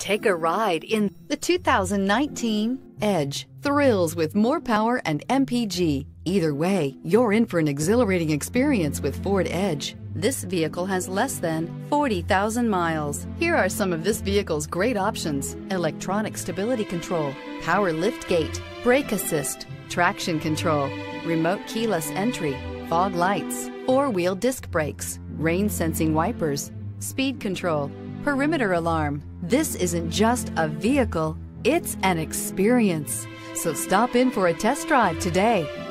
Take a ride in the 2019 Edge. Thrills with more power and MPG. Either way, you're in for an exhilarating experience with Ford Edge. This vehicle has less than 40,000 miles. Here are some of this vehicle's great options: electronic stability control, power lift gate, brake assist, traction control, remote keyless entry, fog lights, four-wheel disc brakes, rain sensing wipers, speed control, perimeter alarm. This isn't just a vehicle, it's an experience. So stop in for a test drive today.